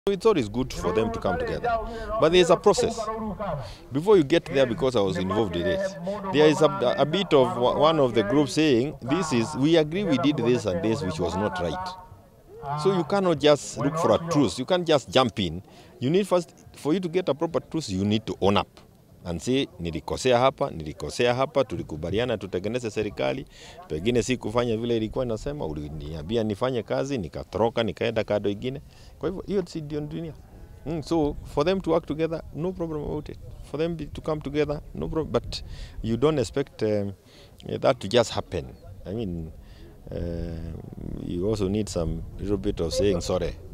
It's always good for them to come together. But there's a process. Before you get there, because I was involved in it, there is a bit of one of the groups saying, we agree we did this and this, which was not right. So you cannot just look for a truce. You can't just jump in. You need first, for you to get a proper truce, you need to own up and say, nilikosea hapa, tulikubaliana tutengeneze serikali, pengine si kufanya vile ilikuwa nasema, uliniambia nifanye kazi, nikatoroka, nikaenda kado ingine. Kwa hivyo, hiyo si ndio dunia. So, for them to work together, no problem about it. For them to come together, no problem. But you don't expect that to just happen. I mean, you also need some little bit of saying sorry.